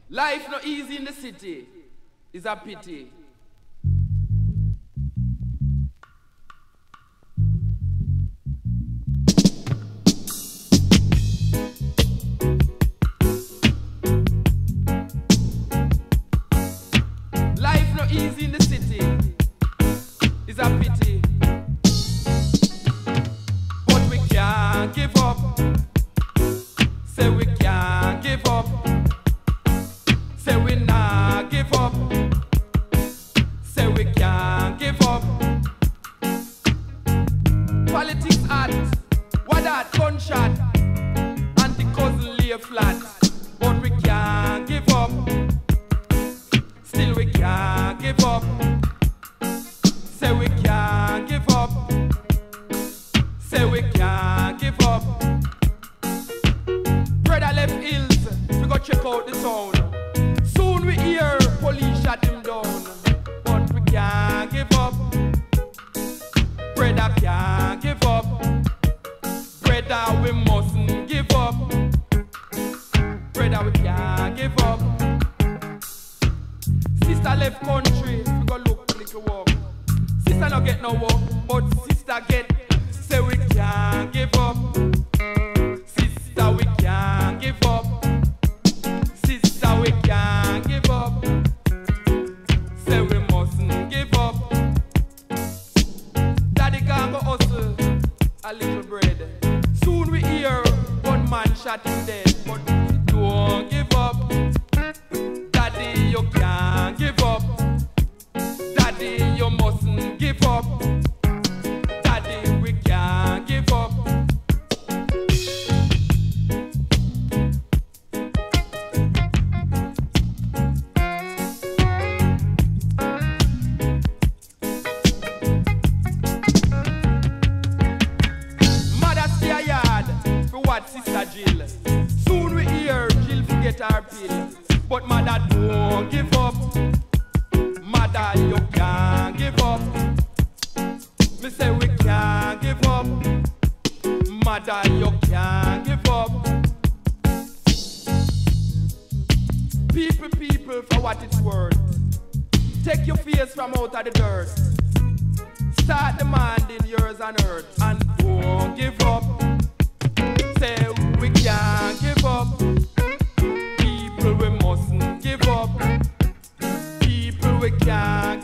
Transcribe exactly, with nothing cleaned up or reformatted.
Life not easy in the city is a pity. Life not easy in the city is a pity. But we can't give up. Say we can't give up. Say we not give up. Say we can't give up. Politics hot, what that gunshot, and the cousin lay flat. But we can't give up. Still we can't give up. Say we can't give up. Say we can't give up. Brother left hills, we go check out the sound. Soon we hear police shut him down. But we can't give up. Brother can't give up. Brother we mustn't give up. Brother we can't give up. Sister left country, we go look for little work. Sister no get no work, but sister get. Say we can't give up. Sister we can't give up. Sister we can't give up. Say we mustn't give up. Daddy can't go hustle a little bread. Soon we hear one man shot him dead. But don't give up. Daddy you can't give up. Daddy you mustn't give up. Daddy we can't give up. Mother stay a yard for what sister Jill. Soon we hear Jill forget her pill. But mother don't give up. Mother you can't give up. Me say we can't give up. Mother you can't give up. People, people, for what it's worth. Take your face from out of the dirt. Start demanding yours on earth. And don't give up. Say we can't give up. People we mustn't give up. People we can't